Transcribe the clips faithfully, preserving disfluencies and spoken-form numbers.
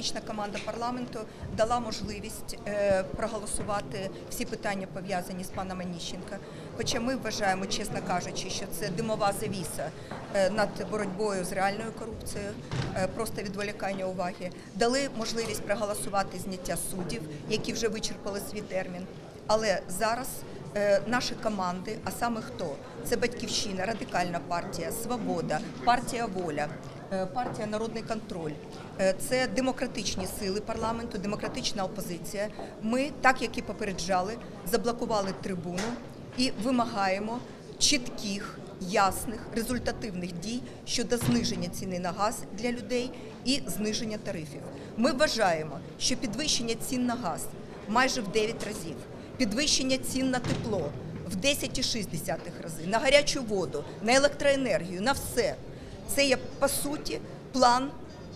демократична команда парламенту дала можливість проголосувати всі питання, пов'язані з паном Оніщенком. Хоча ми вважаємо, чесно кажучи, що це димова завіса над боротьбою з реальною корупцією, просто відволікання уваги. Дали можливість проголосувати зняття суддів, які вже вичерпали свій термін. Але зараз наші команди, а саме хто? Це Батьківщина, Радикальна партія, Свобода, партія Воля, партія Народний контроль. Це демократичні сили парламенту, демократична опозиція. Ми, так як і попереджали, заблокували трибуну і вимагаємо чітких, ясних, результативних дій щодо зниження ціни на газ для людей і зниження тарифів. Ми вважаємо, що підвищення цін на газ майже в дев'ять разів, підвищення цін на тепло в десять цілих шість десятих рази, на гарячу воду, на електроенергію, на все. Це є, по суті, план,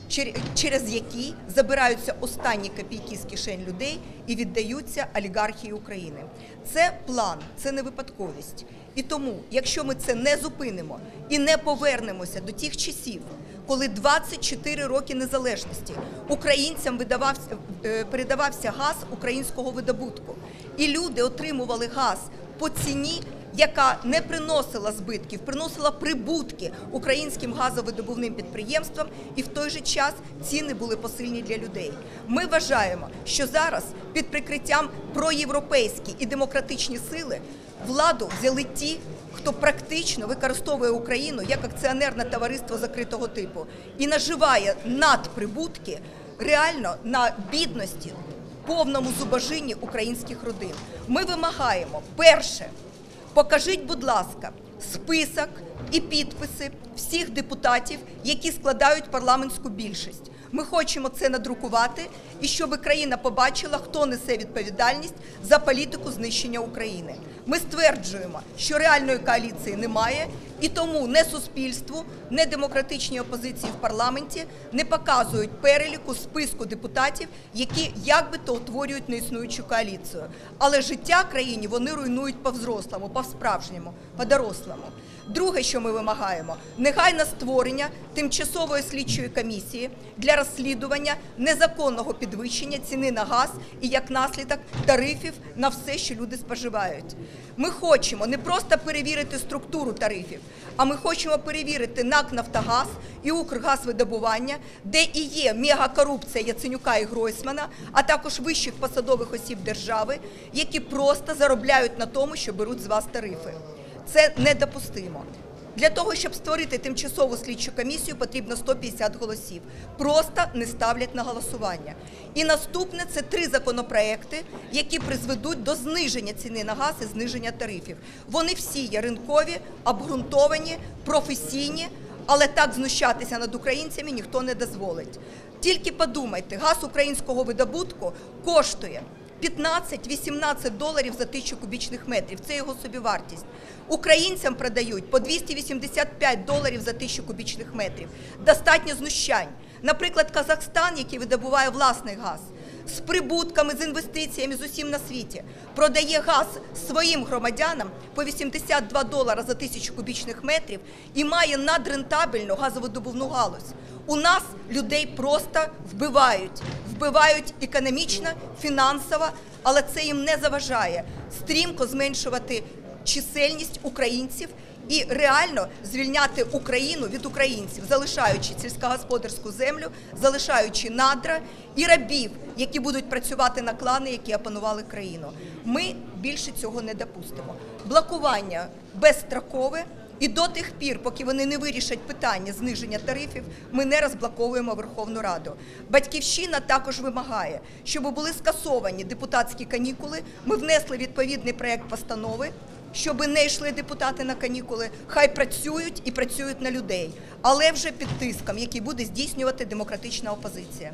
через який забираються останні копійки з кишень людей і віддаються олігархії України. Це план, це не випадковість. І тому, якщо ми це не зупинимо і не повернемося до тих часів, коли двадцять чотири роки незалежності українцям видавався, передавався газ українського видобутку, і люди отримували газ по ціні, яка не приносила збитків, приносила прибутки українським газовидобувним підприємствам, і в той же час ціни були посильні для людей. Ми вважаємо, що зараз під прикриттям проєвропейські і демократичні сили владу взяли ті, хто практично використовує Україну як акціонерне товариство закритого типу і наживає надприбутки реально на бідності, повному зубожінні українських родин. Ми вимагаємо, перше, покажіть, будь ласка, список і підписи всіх депутатів, які складають парламентську більшість. Ми хочемо це надрукувати, і щоб країна побачила, хто несе відповідальність за політику знищення України. Ми стверджуємо, що реальної коаліції немає, і тому не суспільству, не демократичній опозиції в парламенті не показують переліку списку депутатів, які якби то утворюють неіснуючу коаліцію. Але життя країні вони руйнують по-взрослому, по-справжньому, по-дорослому. Друге, що ми вимагаємо – негайне створення тимчасової слідчої комісії для розслідування незаконного підвищення ціни на газ і, як наслідок, тарифів на все, що люди споживають. Ми хочемо не просто перевірити структуру тарифів, а ми хочемо перевірити НАК «Нафтогаз» і «Укргазвидобування», де і є мегакорупція Яценюка і Гройсмана, а також вищих посадових осіб держави, які просто заробляють на тому, що беруть з вас тарифи. Це недопустимо. Для того, щоб створити тимчасову слідчу комісію, потрібно сто п'ятдесят голосів. Просто не ставлять на голосування. І наступне – це три законопроекти, які призведуть до зниження ціни на газ і зниження тарифів. Вони всі є ринкові, обґрунтовані, професійні, але так знущатися над українцями ніхто не дозволить. Тільки подумайте, газ українського видобутку коштує п'ятнадцять-вісімнадцять доларів за тисячу кубічних метрів. Це його собівартість. Українцям продають по двісті вісімдесят п'ять доларів за тисячу кубічних метрів. Достатньо знущань. Наприклад, Казахстан, який видобуває власний газ, з прибутками, з інвестиціями, з усім на світі, продає газ своїм громадянам по вісімдесят два долара за тисячу кубічних метрів і має надрентабельну газовидобувну галузь. У нас людей просто вбивають. Вбивають економічно, фінансово, але це їм не заважає стрімко зменшувати чисельність українців і реально звільняти Україну від українців, залишаючи сільськогосподарську землю, залишаючи надра і рабів, які будуть працювати на клани, які опанували країну. Ми більше цього не допустимо. Блокування безстрокове, і до тих пір, поки вони не вирішать питання зниження тарифів, ми не розблоковуємо Верховну Раду. Батьківщина також вимагає, щоб були скасовані депутатські канікули. Ми внесли відповідний проєкт постанови, щоб не йшли депутати на канікули, хай працюють і працюють на людей, але вже під тиском, який буде здійснювати демократична опозиція.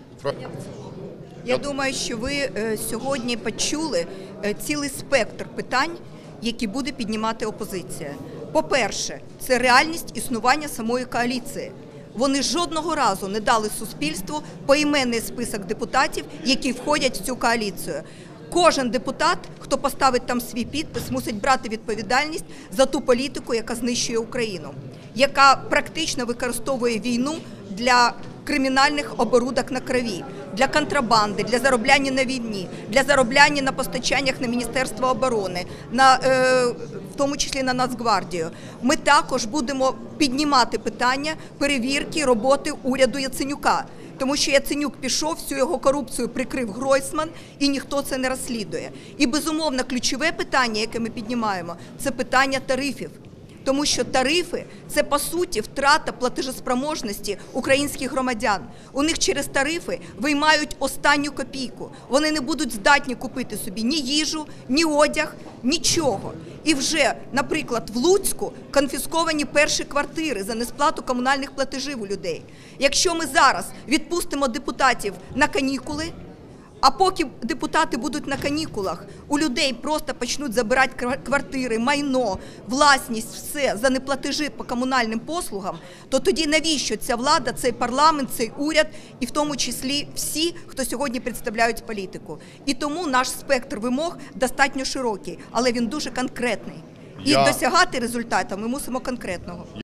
Я думаю, що ви сьогодні почули цілий спектр питань, які буде піднімати опозиція. По-перше, це реальність існування самої коаліції. Вони жодного разу не дали суспільству поіменний список депутатів, які входять в цю коаліцію. Кожен депутат, хто поставить там свій підпис, мусить брати відповідальність за ту політику, яка знищує Україну, яка практично використовує війну для кримінальних оборудок на крові, для контрабанди, для заробляння на війні, для заробляння на постачаннях на Міністерство оборони, на, е, в тому числі на Нацгвардію. Ми також будемо піднімати питання перевірки роботи уряду Яценюка. Тому що Яценюк пішов, всю його корупцію прикрив Гройсман, і ніхто це не розслідує. І, безумовно, ключове питання, яке ми піднімаємо, це питання тарифів. Тому що тарифи – це, по суті, втрата платежеспроможності українських громадян. У них через тарифи виймають останню копійку. Вони не будуть здатні купити собі ні їжу, ні одяг, нічого. І вже, наприклад, в Луцьку конфісковані перші квартири за несплату комунальних платежів у людей. Якщо ми зараз відпустимо депутатів на канікули, а поки депутати будуть на канікулах, у людей просто почнуть забирати квартири, майно, власність, все за неплатежі по комунальним послугам, то тоді навіщо ця влада, цей парламент, цей уряд, і в тому числі всі, хто сьогодні представляють політику. І тому наш спектр вимог достатньо широкий, але він дуже конкретний. І Я... досягати результату ми мусимо конкретного.